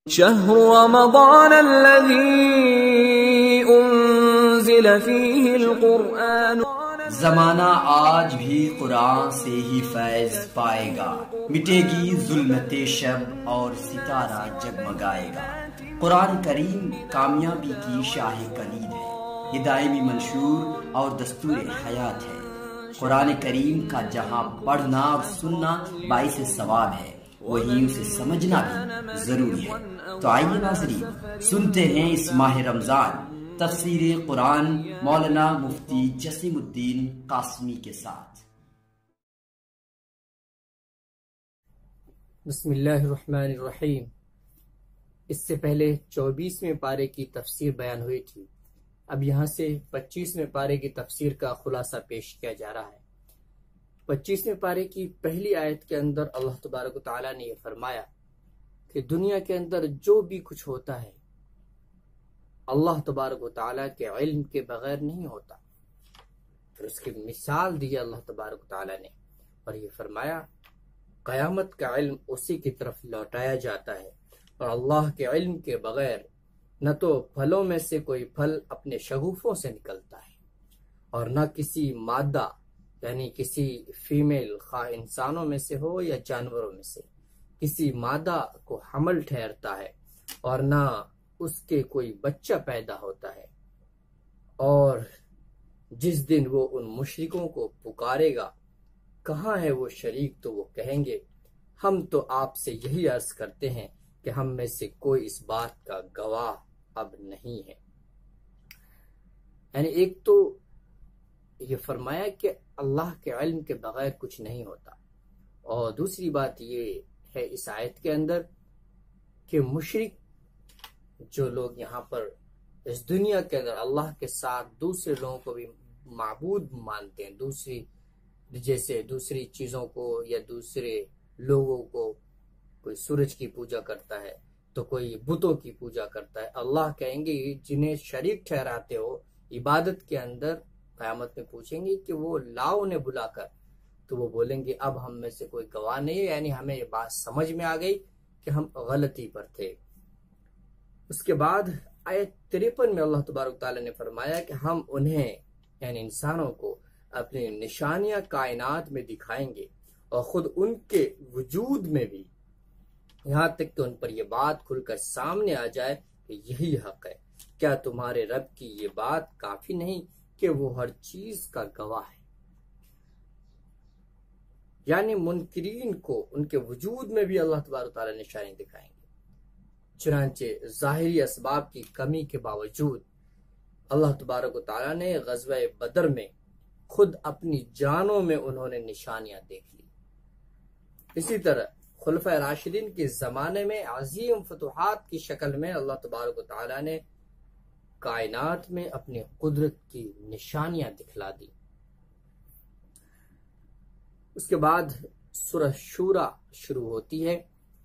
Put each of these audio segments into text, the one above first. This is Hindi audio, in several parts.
शहरु रमज़ान अल्लज़ी उन्ज़िल फ़ीहिल क़ुरआन। ज़माना आज भी कुरान से ही फैज़ पाएगा, मिटेगी ज़ुल्मते शब और सितारा जगमगाएगा। कुरान करीम कामयाबी की शाह कलीद है, ये दायमी मंशूर और दस्तूर हयात है। कुरान करीम का जहाँ पढ़ना और सुनना बाइस सवाब है, वहीं उसे समझना भी जरूरी है। तो आइए नाज़रीन, सुनते हैं इस माह रमजान तफसीर कुरान मौलाना मुफ्ती जसीमुद्दीन कासमी के साथ। बिस्मिल्लाहिर्रहमानिर्रहीम। इससे पहले 24वें पारे की तफसीर बयान हुई थी। अब यहाँ से 25वें पारे की तफसीर का खुलासा पेश किया जा रहा है। 25वें पारे की पहली आयत के अंदर अल्लाह तबारक व तआला ने यह फरमाया कि दुनिया के अंदर जो भी कुछ होता है अल्लाह तबारक व तआला के इल्म के बगैर नहीं होता। फिर उसकी मिसाल दी अल्लाह तबारक व तआला ने और ये फरमाया क़यामत का इल्म उसी की तरफ लौटाया जाता है और अल्लाह के इल्म के बगैर न तो फलों में से कोई फल अपने शगुफों से निकलता है और न किसी मादा यानी किसी फीमेल खा इंसानों में से हो या जानवरों में से किसी मादा को हमल ठहरता है और ना उसके कोई बच्चा पैदा होता है। और जिस दिन वो उन मुशरिकों को पुकारेगा, कहाँ है वो शरीक, तो वो कहेंगे हम तो आपसे यही अर्ज करते हैं कि हम में से कोई इस बात का गवाह अब नहीं है। यानी एक तो ये फरमाया कि अल्लाह के इल्म के बगैर कुछ नहीं होता, और दूसरी बात ये है इस आयत के अंदर कि मुशरिक जो लोग यहाँ पर इस दुनिया के अंदर अल्लाह के साथ दूसरे लोगों को भी माबूद मानते हैं, दूसरी चीजों को या दूसरे लोगों को, कोई सूरज की पूजा करता है तो कोई बुतों की पूजा करता है। अल्लाह कहेंगे जिन्हें शरीक ठहराते हो इबादत के अंदर, क़यामत में पूछेंगे कि वो लाओ उन्हें बुलाकर, तो वो बोलेंगे अब हम में से कोई गवाह नहीं है, यानी हमें ये बात समझ में आ गई कि हम गलती पर थे। उसके बाद आयत 53 में अल्लाह तबारक तआला ने फरमाया कि हम उन्हें यानी इंसानों को अपनी निशानियां कायनात में दिखाएंगे और खुद उनके वजूद में भी, यहाँ तक कि उन पर यह बात खुलकर सामने आ जाए कि यही हक है। क्या तुम्हारे रब की ये बात काफी नहीं कि वो हर चीज का गवाह है। यानी मुनकिरीन को उनके वजूद में भी अल्लाह तबारक तआला निशानी दिखाएंगे। चुनांचे ज़ाहिरी असबाब की कमी के बावजूद अल्लाह तबारक तआला ने ग़ज़वा बदर में खुद अपनी जानों में उन्होंने निशानियां देख ली। इसी तरह खुलफाए राशिदीन के जमाने में अजीम फतुहात की शक्ल में अल्लाह तबारक तआला ने कायनात में अपनी कुदरत की निशानियां दिखला दी। उसके बाद सूरह शूरा शुरू होती है।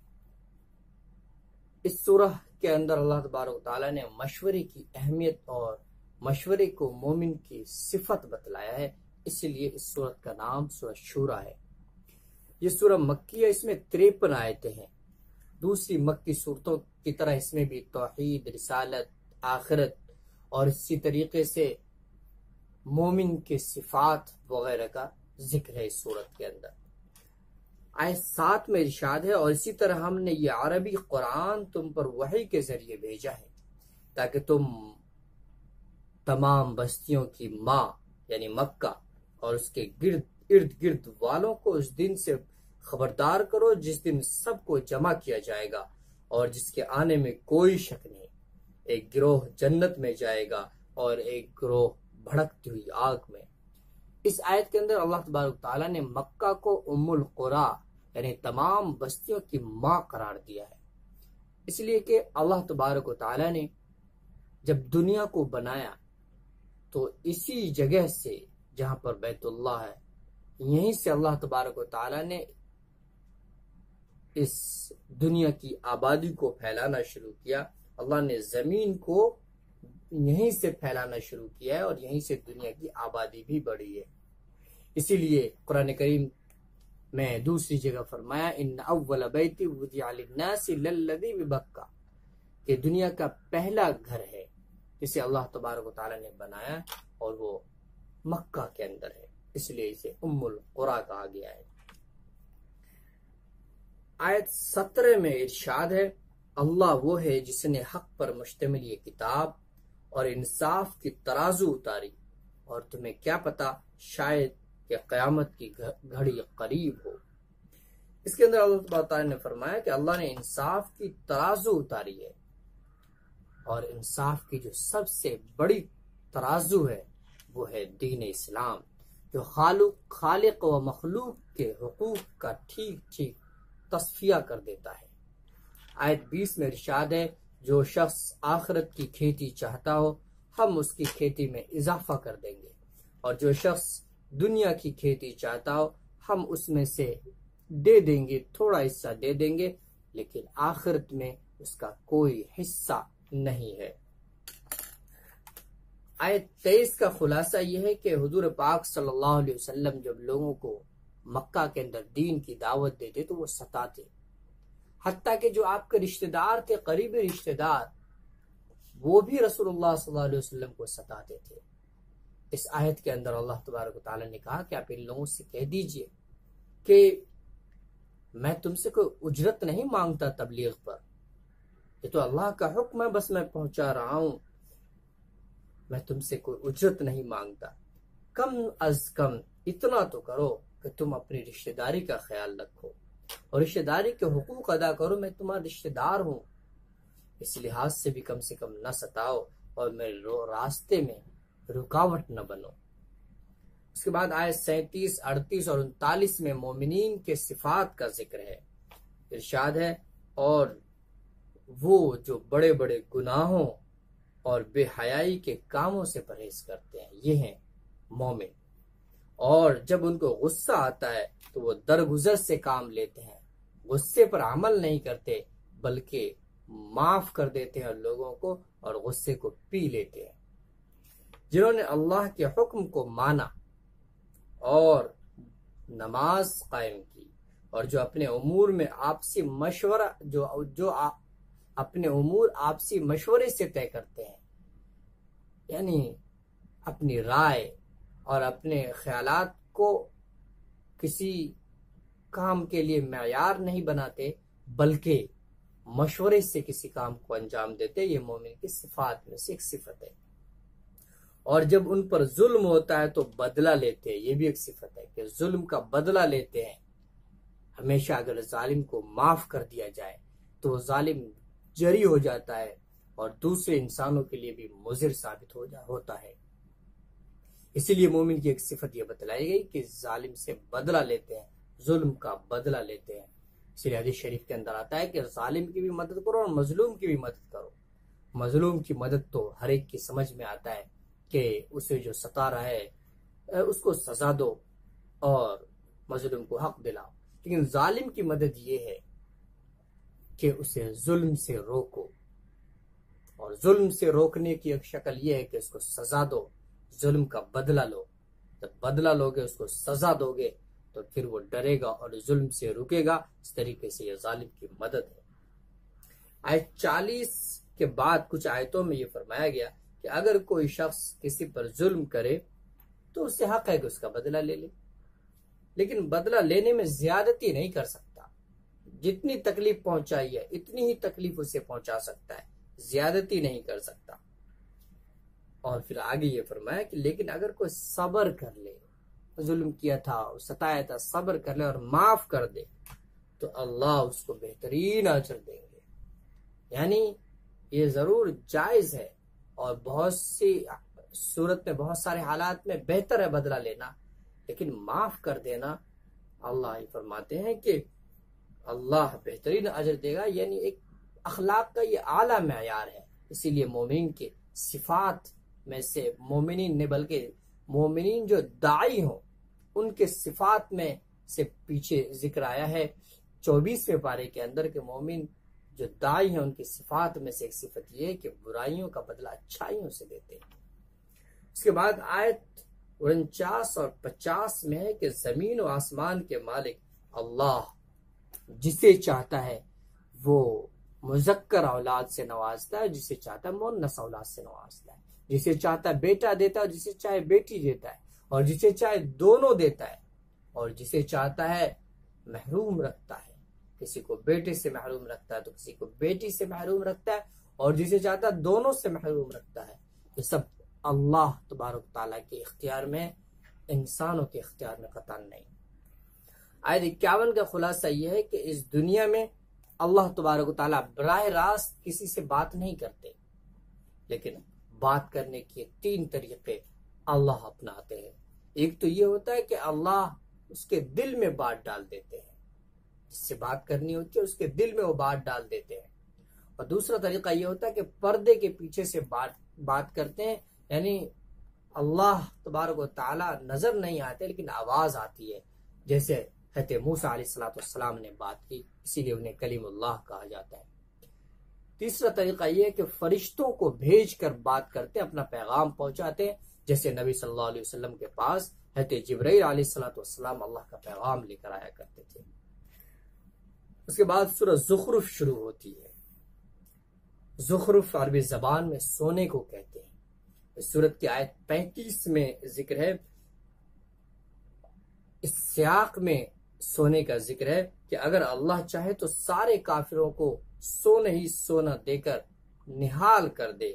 इस सूरह के अंदर अल्लाह तबारक तआला ने मशवरे की अहमियत और मशवरे को मोमिन की सिफत बतलाया है, इसलिए इस सूरह का नाम सूरह शूरा है। ये सूरह मक्की है, इसमें 53 आयतें हैं। दूसरी मक्की सूरतों की तरह इसमें भी तौहीद, रिसालत, आखिरत और इसी तरीके से मोमिन के सिफात वगैरह का जिक्र है इस सूरत के अंदर। आयत 7 में इरशाद है और इसी तरह हमने ये अरबी कुरान तुम पर वही के जरिए भेजा है ताकि तुम तमाम बस्तियों की माँ यानी मक्का और उसके इर्द गिर्द वालों को उस दिन से खबरदार करो जिस दिन सबको जमा किया जाएगा और जिसके आने में कोई शक नहीं। एक गिरोह जन्नत में जाएगा और एक गिरोह भड़कती हुई आग में। इस आयत के अंदर अल्लाह तबारक तआला ने मक्का को उम्मुल कुरा यानी तमाम बस्तियों की माँ करार दिया है, इसलिए कि अल्लाह तबारक तआला ने जब दुनिया को बनाया तो इसी जगह से जहां पर बैतुल्लाह है, यहीं से अल्लाह तबारक तआला ने इस दुनिया की आबादी को फैलाना शुरू किया। अल्लाह ने जमीन को यहीं से फैलाना शुरू किया है और यहीं से दुनिया की आबादी भी बढ़ी है। इसीलिए कुरान करीम में दूसरी जगह फरमाया इन अव्वल बैति वुदिअ लिन्नासि लल्लज़ी बिबक्का, कि दुनिया का पहला घर है जिसे अल्लाह तबारक व तआला ने बनाया और वो मक्का के अंदर है, इसलिए इसे उम्मुल कुरा कहा गया है। आयत 17 में इरशाद है, अल्लाह वो है जिसने हक पर मुश्तमिल ये किताब और इंसाफ की तराजू उतारी, और तुम्हें क्या पता शायद कि क़यामत की घड़ी करीब हो। इसके अंदर अल्लाह ताला ने फरमाया कि अल्लाह ने इंसाफ की तराजू उतारी है, और इंसाफ की जो सबसे बड़ी तराजू है वो है दीन इस्लाम, जो खालिक व मखलूक के हुकूक का ठीक ठीक तस्फिया कर देता है। आयत 20 में इरशाद है, जो शख्स आखिरत की खेती चाहता हो हम उसकी खेती में इजाफा कर देंगे, और जो शख्स दुनिया की खेती चाहता हो हम उसमें से दे देंगे, थोड़ा हिस्सा दे देंगे, लेकिन आखिरत में उसका कोई हिस्सा नहीं है। आयत 23 का खुलासा यह है कि हुजूर पाक सल्लल्लाहु अलैहि वसल्लम जब लोगों को मक्का के अंदर दीन की दावत देते तो वो सताते, हत्ता कि जो आपके रिश्तेदार थे, करीबी रिश्तेदार, वो भी रसूलुल्लाह सल्लल्लाहु अलैहि वसल्लम को सताते थे। इस आयत के अंदर अल्लाह तबारक व तआला ने कहा कि आप इन लोगों से कह दीजिए कि मैं तुमसे कोई उजरत नहीं मांगता तबलीग पर, ये तो अल्लाह का हुक्म है, बस मैं पहुंचा रहा हूं, मैं तुमसे कोई उजरत नहीं मांगता। कम अज कम इतना तो करो कि तुम अपनी रिश्तेदारी का ख्याल रखो और रिश्तेदारी के हुकूक अदा करो, मैं तुम्हारा रिश्तेदार हूं, इस लिहाज से भी कम से कम न सताओ और मेरे रास्ते में रुकावट न बनो। उसके बाद आयत 37, 38 और 39 में मोमिनीन के सिफात का जिक्र है। इरशाद है, और वो जो बड़े बड़े गुनाहों और बेहयाई के कामों से परहेज करते हैं, ये हैं मोमिन, और जब उनको गुस्सा आता है तो वो दरगुजर से काम लेते हैं, गुस्से पर अमल नहीं करते बल्कि माफ कर देते हैं लोगों को और गुस्से को पी लेते हैं। जिन्होंने अल्लाह के हुक्म को माना और नमाज कायम की, और जो अपने उमूर में आपसी मशवरा अपने उमूर आपसी मशवरे से तय करते हैं, यानी अपनी राय और अपने ख्यालात को किसी काम के लिए मेयार नहीं बनाते बल्कि मशवरे से किसी काम को अंजाम देते, ये मोमिन की सिफात में से एक सिफत है। और जब उन पर जुल्म होता है तो बदला लेते हैं, ये भी एक सिफत है कि जुल्म का बदला लेते हैं। हमेशा अगर जालिम को माफ कर दिया जाए तो वो जालिम जरी हो जाता है और दूसरे इंसानों के लिए भी मुज़िर साबित होता है। इसीलिए मोमिन की एक सिफत यह बतलाई गई कि जालिम से बदला लेते हैं, जुल्म का बदला लेते हैं। इसलिए हदीस शरीफ के अंदर आता है कि जालिम की भी मदद करो और मजलूम की भी मदद करो। मजलूम की मदद तो हर एक की समझ में आता है कि उसे जो सता रहा है उसको सजा दो और मजलूम को हक दिलाओ, लेकिन जालिम की मदद ये है कि उसे जुल्म से रोको, और जुल्म से रोकने की एक शक्ल यह है कि उसको सजा दो, जुल्म का बदला लो। जब बदला लोगे, उसको सजा दोगे, तो फिर वो डरेगा और जुल्म से रुकेगा। इस तरीके से यह जालिम की मदद है। आयत 40 के बाद कुछ आयतों में यह फरमाया गया कि अगर कोई शख्स किसी पर जुल्म करे तो उससे हक है कि उसका बदला ले ले, लेकिन बदला लेने में ज्यादती नहीं कर सकता। जितनी तकलीफ पहुंचाई है इतनी ही तकलीफ उसे पहुंचा सकता है, ज्यादती नहीं कर सकता। और फिर आगे ये फरमाया कि लेकिन अगर कोई सब्र कर ले, जुल्म किया था, सताया था, सब्र कर ले और माफ कर दे तो अल्लाह उसको बेहतरीन अजर देंगे। यानी ये जरूर जायज है और बहुत सी सूरत में, बहुत सारे हालात में बेहतर है बदला लेना, लेकिन माफ कर देना अल्लाह फरमाते हैं कि अल्लाह बेहतरीन अजर देगा। यानी एक अखलाक का ये आला मेयार है। इसीलिए मोमिन के सिफात में से मोमिनीन ने, बल्कि मोमिनीन जो दाई हों उनके सिफात में से पीछे जिक्र आया है 24वें पारे के अंदर के मोमिन जो दाई हैं उनकी सिफात में से एक सिफत ये है कि बुराइयों का बदला अच्छाइयों से देते हैं। इसके बाद आयत 49 और 50 में है कि जमीन और आसमान के मालिक अल्लाह जिसे चाहता है वो मुज़क्कर औलाद से नवाजता है, जिसे चाहता है मुअन्नस औलाद से नवाजता है, जिसे चाहता है बेटा देता है, जिसे चाहे बेटी देता है, और जिसे चाहे दोनों देता है, और जिसे चाहता है महरूम रखता है। किसी को बेटे से महरूम रखता है तो किसी को बेटी से महरूम रखता है, और जिसे चाहता है दोनों से महरूम रखता है। ये सब अल्लाह तबारक ताला के इख्तियार में, इंसानों के इख्तियार में कतई नहीं। आयत 51 का खुलासा यह है कि इस दुनिया में अल्लाह तबारक ताला बराह रास्त किसी से बात नहीं करते, लेकिन बात करने के 3 तरीके अल्लाह अपनाते हैं। एक तो ये होता है कि अल्लाह उसके दिल में बात डाल देते हैं, जिससे बात करनी होती है उसके दिल में वो बात डाल देते हैं। और दूसरा तरीका ये होता है कि पर्दे के पीछे से बात करते हैं, यानी अल्लाह तबारक व ताला नजर नहीं आते लेकिन आवाज आती है, जैसे हज़रत मूसा अलैहिस्सलाम ने बात की, इसीलिए उन्हें कलीमुल्लाह कहा जाता है। तीसरा तरीका यह है कि फरिश्तों को भेज कर बात करते हैं, अपना पैगाम पहुंचाते हैं, जैसे नबी सल्लल्लाहु अलैहि वसल्लम के पास हज़रत जिब्राइल अलैहिस्सलाम अल्लाह का पैगाम लेकर आया करते थे। उसके बाद सूरह ज़ुखरुफ शुरू होती है। ज़ुखरुफ अरबी जबान में सोने को कहते हैं। इस सूरत की आयत 35 में जिक्र है, इस सियाक में सोने का जिक्र है कि अगर अल्लाह चाहे तो सारे काफिरों को सोना ही सोना देकर निहाल कर दे,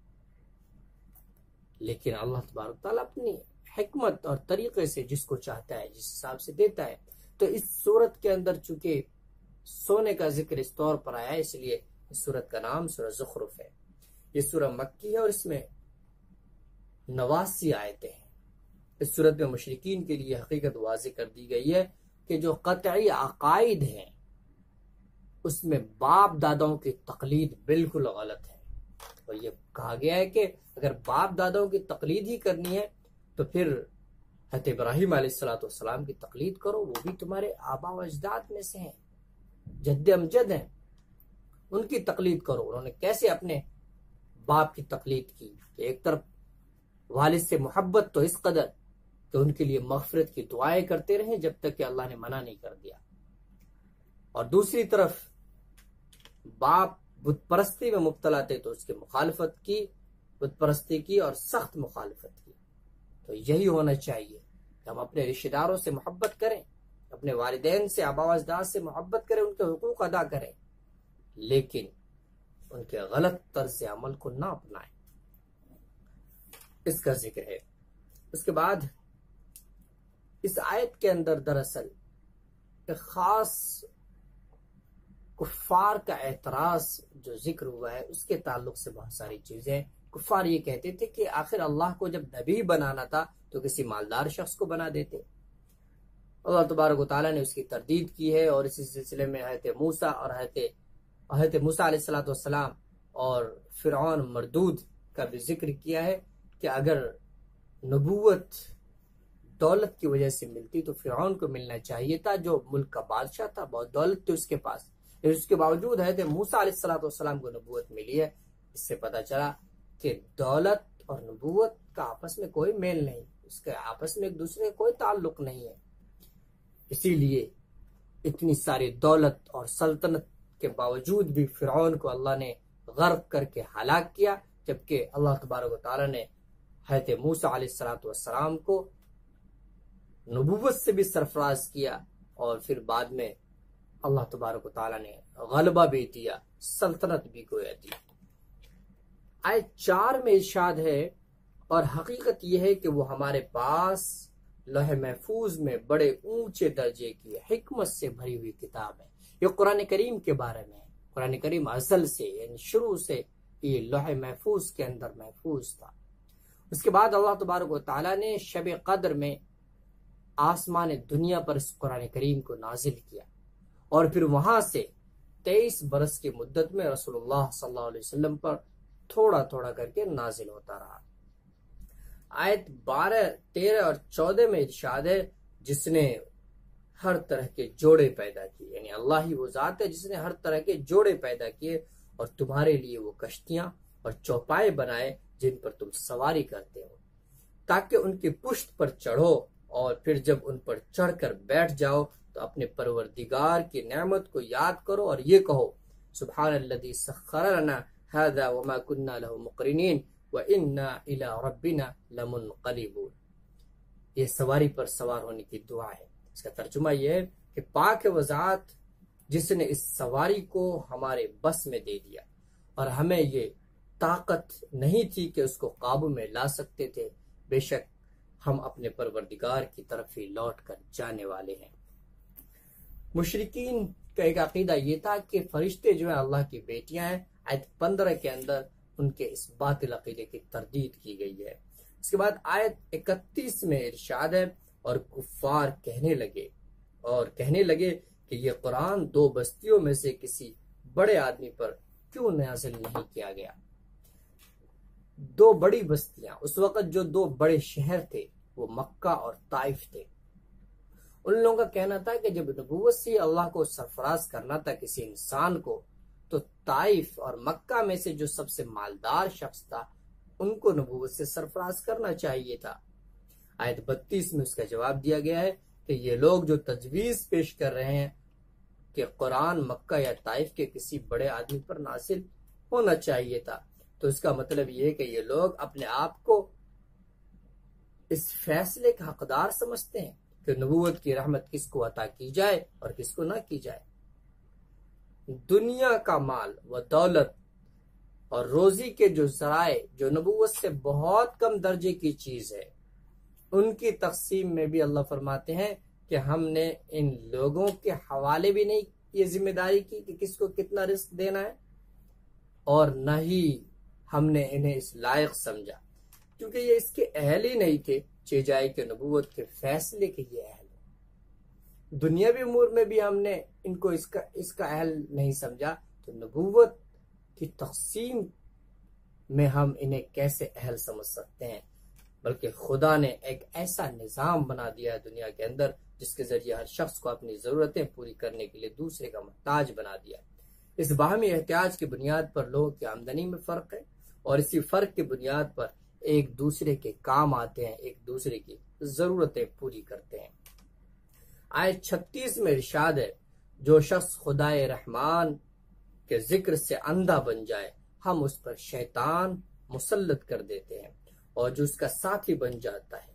लेकिन अल्लाह तबारक ताला अपनी हिकमत और तरीके से जिसको चाहता है जिस हिसाब से देता है। तो इस सूरत के अंदर चूंकि सोने का जिक्र इस तौर पर आया है, इसलिए इस सूरत का नाम सूरह ज़ुखरुफ है। ये सूरह मक्की है और इसमें 89 आयतें हैं। इस सूरत में मुशरिकीन के लिए हकीकत वाज़ेह कर दी गई है कि जो क़तई अकायद हैं उसमें बाप दादाओं की तकलीद बिल्कुल गलत है। और ये कहा गया है कि अगर बाप दादाओं की तकलीद ही करनी है तो फिर हज़रत इब्राहीम अलैहिस्सलाम की तकलीद करो, वो भी तुम्हारे आबा व अजदाद में से हैं, जद्द अमजद हैं, उनकी तकलीद करो। उन्होंने कैसे अपने बाप की तकलीद की कि एक तरफ वालिद से मोहब्बत तो इस कदर कि उनके लिए मगफिरत की दुआएं करते रहे जब तक कि अल्लाह ने मना नहीं कर दिया, और दूसरी तरफ बाप बुत परस्ती में मुब्तला थे तो उसकी मुखालफत की, बुत परस्ती की और सख्त मुखालफत की। तो यही होना चाहिए कि हम अपने रिश्तेदारों से मोहब्बत करें, अपने वालिदैन से आबा अजदाद से मोहब्बत करें, उनके हुकूक अदा करें, लेकिन उनके गलत तर्ज अमल को ना अपनाएं। इसका जिक्र है। उसके बाद इस आयत के अंदर दरअसल एक खास कुफ्फार का एतराज जो जिक्र हुआ है उसके ताल्लुक से बहुत सारी चीजें। कुफ्फार ये कहते थे कि आखिर अल्लाह को जब नबी बनाना था तो किसी मालदार शख्स को बना देते। अल्लाह तबारक व तआला ने उसकी तरदीद की है, और इसी सिलसिले में हज़रत मूसा और हज़रत मूसा अलैहिस्सलाम और फिरौन मरदूद का भी जिक्र किया है कि अगर नबूवत दौलत की वजह से मिलती तो फिरौन को मिलना चाहिए था, जो मुल्क का बादशाह था, बहुत दौलत थी उसके पास, लेकिन उसके बावजूद हज़रत मूसा अलैहिस्सलाम को नबूवत मिली है। इससे पता चला कि दौलत और नबूवत का आपस में कोई मेल नहीं, उसके आपस में एक दूसरे का कोई ताल्लुक नहीं है। इसीलिए इतनी सारी दौलत और सल्तनत के बावजूद भी फिरौन को अल्लाह ने गर्क करके हलाक किया, जबकि अल्लाह तबारक व तआला ने हज़रत मूसा अलैहिस्सलाम को नबूवत से भी सरफराज किया, और फिर बाद में अल्लाह तबारक व तआला ने गलबा भी दिया, सल्तनत भी गोया दी। आयत 4 में इरशाद है, और हकीकत यह है कि वो हमारे पास लौह महफूज में बड़े ऊंचे दर्जे की हिकमत से भरी हुई किताब है। ये कुरान करीम के बारे में है। कुरान करीम असल से यानी शुरू से ये लौह महफूज के अंदर महफूज था। उसके बाद अल्लाह तबारक व तआला ने शब कद्र में आसमान दुनिया पर इस कुरान करीम को नाजिल किया, और फिर वहां से 23 बरस की मुद्दत में रसूलुल्लाह सल्लल्लाहु अलैहि वसल्लम पर थोड़ा थोड़ा करके नाजिल होता रहा। आयत 12, 13 और 14 में इरशाद है, जिसने हर तरह के जोड़े पैदा किए, यानी अल्लाह ही वो जात है जिसने हर तरह के जोड़े पैदा किए, और तुम्हारे लिए वो कश्तियां और चौपाए बनाए जिन पर तुम सवारी करते हो, ताकि उनकी पुश्त पर चढ़ो, और फिर जब उन पर चढ़कर बैठ जाओ तो अपने परवरदिगार की नेमत को याद करो और ये कहो सुब्हानल्लज़ी सख्खर लना हाज़ा वमा कुन्ना लहु मुक़रिनीन व इन्ना इला रब्बिना लमुनक़लिबून। ये सवारी पर सवार होने की दुआ है। इसका तर्जुमा यह है कि पाक है वो ज़ात जिसने इस सवारी को हमारे बस में दे दिया और हमें ये ताकत नहीं थी कि उसको काबू में ला सकते थे। बेशक हम अपने परवरदिगार की तरफ ही लौट कर जाने वाले हैं। मुशरिकीन का एक अकीदा ये था कि फरिश्ते जो है अल्लाह की बेटियां हैं। आयत 15 के अंदर उनके इस बातिल अकीदे की तरदीद की गई है। इसके बाद आयत 31 में इरशाद है, और कुफ्फार कहने लगे कि ये कुरान दो बस्तियों में से किसी बड़े आदमी पर क्यों नाज़िल नहीं किया गया। दो बड़ी बस्तियां, उस वक्त जो दो बड़े शहर थे वो मक्का और ताइफ थे। उन लोगों का कहना था कि जब नबूवत से अल्लाह को सरफराज करना था किसी इंसान को, तो ताइफ और मक्का में से जो सबसे मालदार शख्स था उनको नबूवत से सरफराज करना चाहिए था। आयत 32 में उसका जवाब दिया गया है कि ये लोग जो तजवीज पेश कर रहे हैं कि कुरान मक्का या ताइफ के किसी बड़े आदमी पर नासिल होना चाहिए था, तो इसका मतलब ये है कि ये लोग अपने आप को इस फैसले का हकदार समझते हैं कि नबूवत की रहमत किसको अता की जाए और किसको ना की जाए। दुनिया का माल व दौलत और रोजी के जो जराए जो नबूवत से बहुत कम दर्जे की चीज है, उनकी तकसीम में भी अल्लाह फरमाते हैं कि हमने इन लोगों के हवाले भी नहीं ये जिम्मेदारी की कि किसको कितना रिस्क देना है, और न ही हमने इन्हें इस लायक समझा, क्योंकि ये इसके अहल ही नहीं थे चे जाए के नबूवत के फैसले के ये अहल हो। दुनियावी उमूर में भी हमने इनको इसका अहल नहीं समझा, तो नबूवत की तकसीम में हम इन्हें कैसे अहल समझ सकते हैं। बल्कि खुदा ने एक ऐसा निज़ाम बना दिया है दुनिया के अंदर जिसके जरिए हर शख्स को अपनी जरूरतें पूरी करने के लिए दूसरे का मोहताज बना दिया। इस बाहमी एहतियाज की बुनियाद पर लोगों की आमदनी में फर्क है और इसी फर्क की बुनियाद पर एक दूसरे के काम आते हैं, एक दूसरे की जरूरतें पूरी करते हैं। आयत 36 में इरशाद है, जो शख्स खुदाए रहमान के जिक्र से अंधा बन जाए हम उस पर शैतान मुसल्लत कर देते हैं और जो उसका साथी बन जाता है।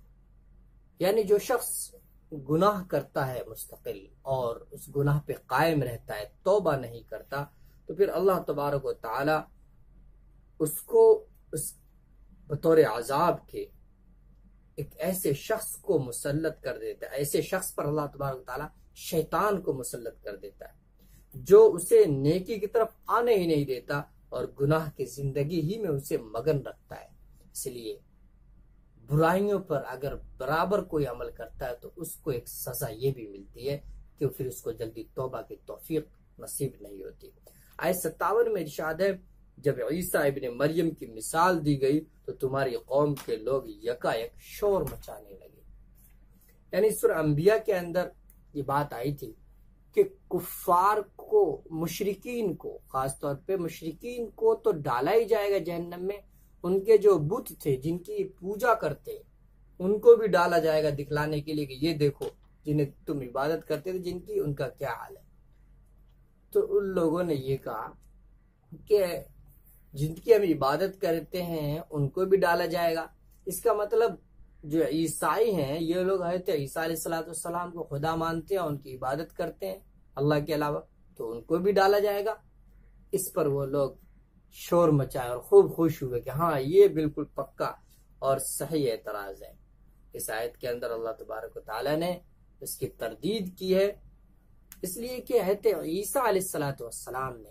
यानी जो शख्स गुनाह करता है मुस्तकिल और उस गुनाह पे कायम रहता है, तौबा नहीं करता, तो फिर अल्लाह तबारक व तआला उसको उस बतौर अजाब के एक ऐसे शख्स को मुसल्लत कर देता है, ऐसे शख्स पर अल्लाह तबारक व तआला शैतान को मुसल्लत कर देता है जो उसे नेकी की तरफ आने ही नहीं देता और गुनाह की जिंदगी ही में उसे मगन रखता है। इसलिए बुराइयों पर अगर बराबर कोई अमल करता है तो उसको एक सजा ये भी मिलती है कि फिर उसको जल्दी तौबा की तौफीक नसीब नहीं होती। आयत 57 में इरशाद है, जब ईसा इब्ने मरियम की मिसाल दी गई तो तुम्हारी कौम के लोग यकायक शोर मचाने लगे। यानी सूरह अंबिया के अंदर ये बात आई थी कि कुफ्फार को, मुशरिकीन को, खासतौर पे मुशरिकीन को तो डाला ही जाएगा जहन्नम में। उनके जो बुत थे जिनकी पूजा करते उनको भी डाला जाएगा दिखलाने के लिए कि ये देखो जिन्हें तुम इबादत करते थे जिनकी, उनका क्या हाल है। तो उन लोगों ने ये कहा कि जिनकी हम इबादत करते हैं उनको भी डाला जाएगा। इसका मतलब जो ईसाई हैं ये लोग हज़रत ईसा अलैहिस्सलाम को खुदा मानते हैं, उनकी इबादत करते हैं अल्लाह के अलावा, तो उनको भी डाला जाएगा। इस पर वो लोग शोर मचाए और खूब खुश हुए कि हाँ ये बिल्कुल पक्का और सही एतराज है। इस आयत के अंदर अल्लाह तबारक व तआला ने इसकी तरदीद की है, इसलिए कि हज़रत ईसा अलैहिस्सलाम ने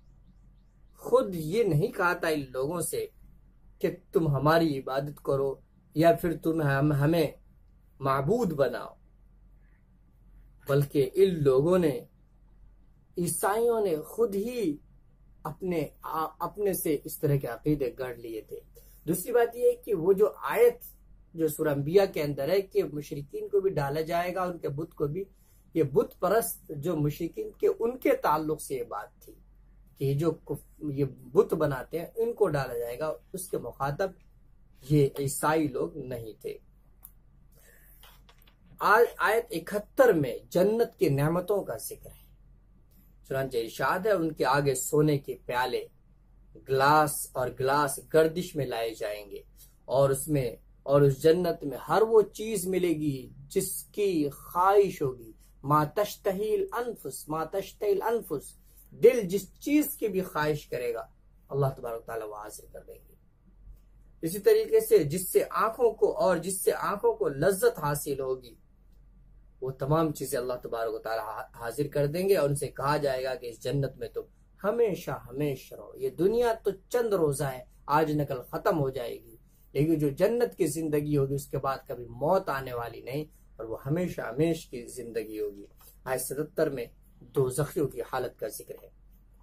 खुद ये नहीं कहा था इन लोगों से कि तुम हमारी इबादत करो या फिर तुम हमें माबूद बनाओ, बल्कि इन लोगों ने, ईसाइयों ने खुद ही अपने से इस तरह के अकीदे गढ़ लिए थे। दूसरी बात यह है कि वो जो आयत जो सूरह अंबिया के अंदर है कि मुशरिकीन को भी डाला जाएगा, उनके बुत को भी, ये बुत परस्त जो मुशरिकीन के उनके ताल्लुक से ये बात थी कि जो ये बुत बनाते हैं इनको डाला जाएगा, उसके मुखातब ये ईसाई लोग नहीं थे। आज आयत 71 में जन्नत की नेमतों का जिक्र है चुनांचे इरशाद है, उनके आगे सोने के प्याले, गिलास गर्दिश में लाए जाएंगे और उस जन्नत में हर वो चीज मिलेगी जिसकी ख्वाहिश होगी। मा तश्तहिल अनफुस, दिल जिस चीज की भी ख्वाहिश करेगा अल्लाह तबारक तआला वो हासिल कर देंगे। इसी तरीके से जिससे आंखों को लज्जत हासिल होगी वो तमाम चीजें अल्लाह तबारक तआला हाजिर कर देंगे और उनसे कहा जाएगा कि इस जन्नत में तुम हमेशा रहो। ये दुनिया तो चंद रोजा है, आज नकल खत्म हो जाएगी, लेकिन जो जन्नत की जिंदगी होगी उसके बाद कभी मौत आने वाली नहीं और वो हमेशा की जिंदगी होगी। आयत 77 में दोज़खियों की हालत का जिक्र है।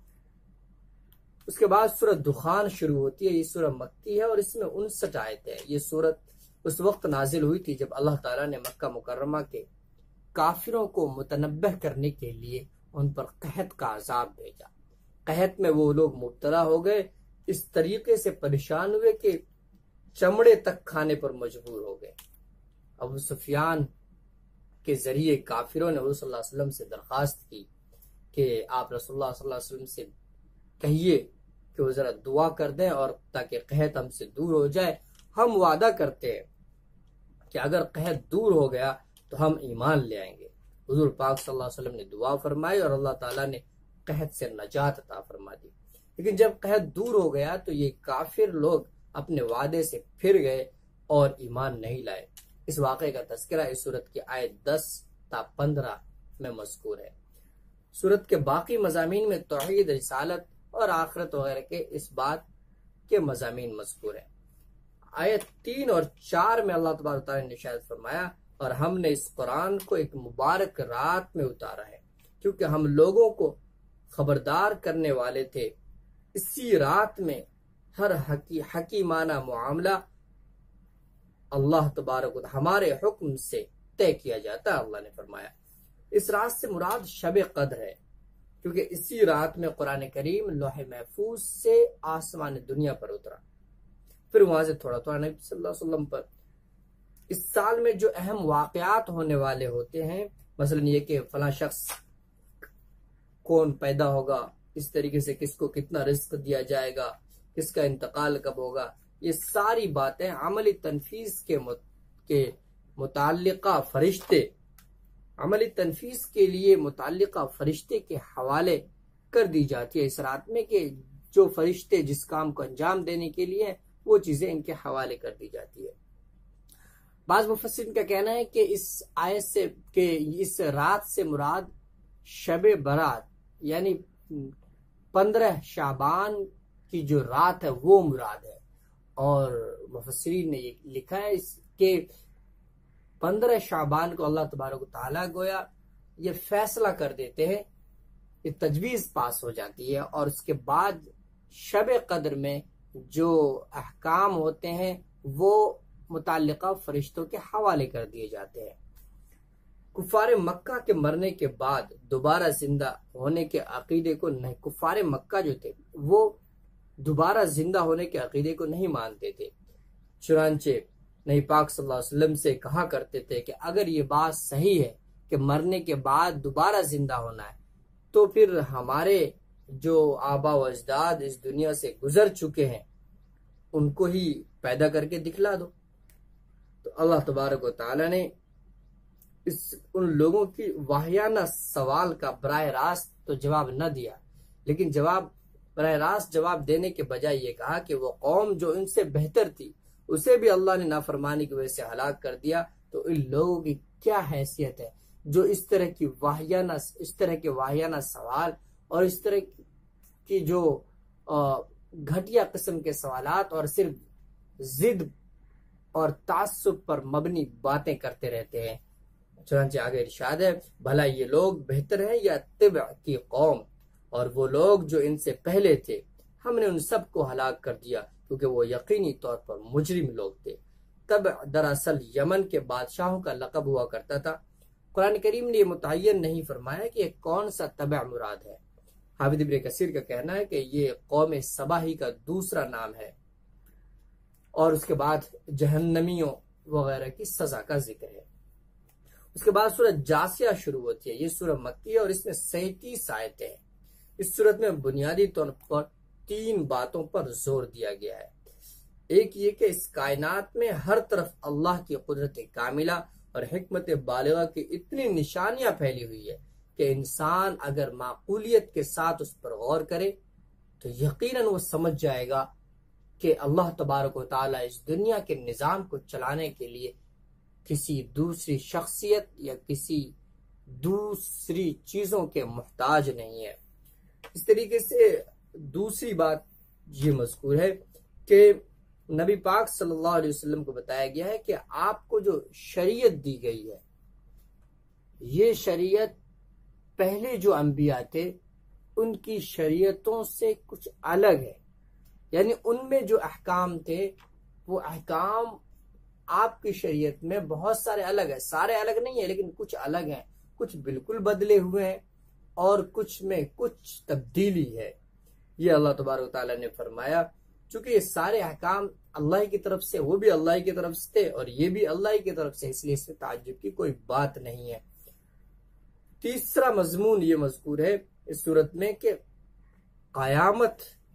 उसके बाद सूरत दुखान शुरू होती है। ये सूरत मक्की है और इसमें 59 आयतें हैं। ये सूरत उस वक्त नाजिल हुई थी जब अल्लाह ताला ने मक्का मुकर्रमा के काफिरों को मुतनब्बह करने के लिए उन पर कहत का अजाब भेजा। कहत में वो लोग मुब्तला हो गए, इस तरीके से परेशान हुए कि चमड़े तक खाने पर मजबूर हो गए। अबू सुफियान के जरिए काफिरों ने रसूलुल्लाह सल्लल्लाहु अलैहि वसल्लम से दरखास्त की कि आप रसूलुल्लाह सल्लल्लाहु अलैहि वसल्लम से कहिए कि वो जरा दुआ कर दें और ताकि कहत हमसे दूर हो जाए। हम वादा करते हैं कि अगर कहत दूर हो गया तो हम ईमान ले आएंगे। हुजूर पाक सल्लल्लाहु अलैहि वसल्लम ने दुआ फरमाई और अल्लाह ताला ने कहत से नजात अता फरमा दी। लेकिन जब कहत दूर हो गया तो ये काफिर लोग अपने वादे से फिर गए और ईमान नहीं लाए। इस वाक़े का तज़किरा इस सूरत की आयत 10 ता 15 में मज़कूर है। सूरत के बाकी मज़ामीन में तौहीद, रिसालत और आखिरत वगैरह के इस बात के मज़ामीन मज़कूर है। आयत 3 और 4 में अल्लाह तबारक तआला ने इरशाद फरमाया, और हमने इस कुरान को एक मुबारक रात में उतारा है क्योंकि हम लोगों को खबरदार करने वाले थे। इसी रात में हर हकीमाना मुआमला अल्लाह तबारक हमारे हुक्म से तय किया जाता है। अल्लाह ने फरमाया इस रात से मुराद शब कद्र है क्योंकि इसी रात में कुरान करीम लौह महफूज से आसमान दुनिया पर उतरा। फिर वहां से थोड़ा थोड़ा नबी सल्लल्लाहु अलैहि वसल्लम पर इस साल में जो अहम वाकयात होने वाले होते हैं, मसलन ये कि फला शख्स कौन पैदा होगा, इस तरीके से किसको कितना रिस्क दिया जाएगा, किसका इंतकाल कब होगा, ये सारी बातें अमली तनफीस के मुताल्लिका फरिश्ते, अमली तनफीस के लिए मुताल्लिका फरिश्ते के हवाले कर दी जाती है इस रात में कि जो फरिश्ते जिस काम को अंजाम देने के लिए वो चीजें इनके हवाले कर दी जाती है। बाज़ मुफस्सिरीन का कहना है कि इस आयत से कि इस रात से मुराद शबे बरात यानी 15 शाबान की जो रात है वो मुराद है। और मुफस्सिरीन ने ये लिखा है कि 15 शाबान को अल्लाह तबारक तआला गोया ये फैसला कर देते हैं, ये तजवीज पास हो जाती है और उसके बाद शब कद्र में जो अहकाम होते हैं वो मुताल्लिका फरिश्तों के हवाले कर दिए जाते हैं। कुफारे मक्का के मरने के बाद दोबारा जिंदा होने के अकीदे को नहीं, कुफारे मक्का जो थे वो दोबारा जिंदा होने के अकीदे को नहीं मानते थे। चुनांचे नबी पाक सल्लल्लाहु अलैहि वसल्लम से कहा करते थे कि अगर ये बात सही है कि मरने के बाद दोबारा जिंदा होना है तो फिर हमारे जो आबा व अजदाद इस दुनिया से गुजर चुके हैं उनको ही पैदा करके दिखला दो। तो अल्लाह तबारक व तआला ने उन लोगों की वाहियाना सवाल का बराह रास्त तो जवाब न दिया, लेकिन बराह रास्त जवाब देने के बजाय ये कहा कि वो कौम जो इनसे बेहतर थी उसे भी अल्लाह ने नाफरमानी की वजह से हलाक कर दिया। तो इन लोगों की क्या हैसियत है जो इस तरह के वाहियाना सवाल और इस तरह की जो घटिया किस्म के सवालात और सिर्फ जिद और तासुब पर मबनी बातें करते रहते हैं। चुनांचे आगे इरशाद है, भला ये लोग बेहतर हैं या तिबा की कौम, और वो लोग जो इनसे पहले थे हमने उन सब को हलाक कर दिया क्योंकि वो यकीनी तौर पर मुजरिम लोग थे। तब दरअसल यमन के बादशाहों का लक़ब हुआ करता था। कुरान करीम ने मुतय्यन नहीं फरमाया कि कौन सा तबा मुराद है। हाफिज इब्न कसीर का कहना है कि ये कौम सबाही का दूसरा नाम है और उसके बाद जहन्नमियों वगैरह की सजा का जिक्र है। उसके बाद सूरह जासिया शुरू होती है। ये सूरह मक्की है और इसमें 37 आयतें हैं। इस सूरत में बुनियादी तौर पर 3 बातों पर जोर दिया गया है। एक ये कि इस कायनात में हर तरफ अल्लाह की कुदरत कामिला और हिकमत बालिगा की इतनी निशानियां फैली हुई है कि इंसान अगर माकूलियत के साथ उस पर गौर करे तो यकीनन वो समझ जाएगा कि अल्लाह तबारक व तआला इस दुनिया के निज़ाम को चलाने के लिए किसी दूसरी शख्सियत या किसी दूसरी चीजों के मुहताज नहीं है। इस तरीके से दूसरी बात ये मज़कूर है कि नबी पाक सल्लल्लाहु अलैहि वसल्लम को बताया गया है कि आपको जो शरीयत दी गई है, ये शरीयत पहले जो अंबिया थे उनकी शरीयतों से कुछ अलग है। यानी उनमें जो अहकाम थे वो अहकाम आपकी शरीयत में बहुत सारे अलग है। सारे अलग नहीं है लेकिन कुछ अलग हैं, कुछ बिल्कुल बदले हुए हैं और कुछ में कुछ तब्दीली है। ये अल्लाह तबारक व तआला ने फरमाया, चूंकि ये सारे अहकाम अल्लाह की तरफ से, वो भी अल्लाह की तरफ से थे और ये भी अल्लाह की तरफ से, इसलिए इससे ताज्जुब की कोई बात नहीं है। तीसरा मजमून ये मज़कूर है इस सूरत में कि क़यामत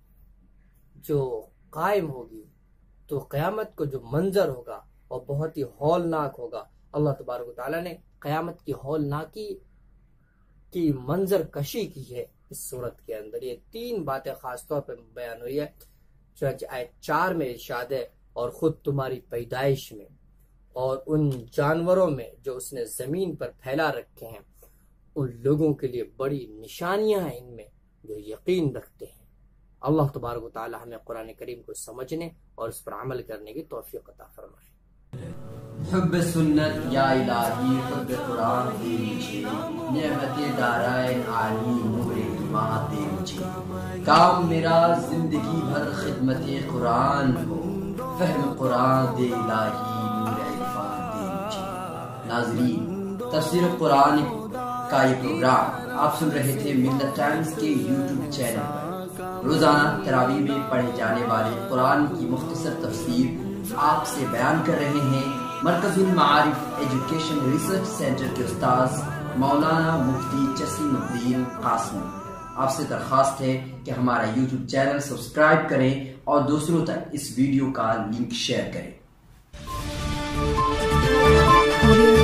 जो कायम होगी तो क़यामत को जो मंजर होगा और बहुत ही हौलनाक होगा। अल्लाह तबारक व तआला ने क़यामत की हौलनाकी की मंजर कशी की है इस सूरत के अंदर। ये 3 बातें खास तौर पर बयान हुई है। आयत 4 में इरशाद है, और खुद तुम्हारी पैदाइश में और उन जानवरों में जो उसने जमीन पर फैला रखे हैं, उन लोगों के लिए बड़ी निशानियां हैं इनमें जो यकीन रखते हैं। अल्लाह तबारक व तआला हमें कुरान करीम को समझने और उस पर अमल करने की तौफीक अता फरमाए। हुब्ब सुन्नत या इलाही हुब्ब कुरान दे मुझे, नेमते दाराए आली नूर ईमान दे मुझे। काम मेरा जिंदगी भर खिदमते कुरान हो, फहम कुरान दे इलाही नूर इरफान दे मुझे। नाज़रीन, तफसीर कुरान का ये प्रोग्राम आप सुन रहे थे मिल्लत टाइम्स के यूट्यूब चैनल पर। रोजाना तरावी में पढ़े जाने वाले कुरान की मुख्तसर तफसीर आपसे बयान कर रहे हैं Markazul Maarif education research centre के उस्ताद मौलाना मुफ्ती जसीमुद्दीन कासिमी। आपसे दरख्वास्त है कि हमारा यूट्यूब चैनल सब्सक्राइब करें और दूसरों तक इस वीडियो का लिंक शेयर करें।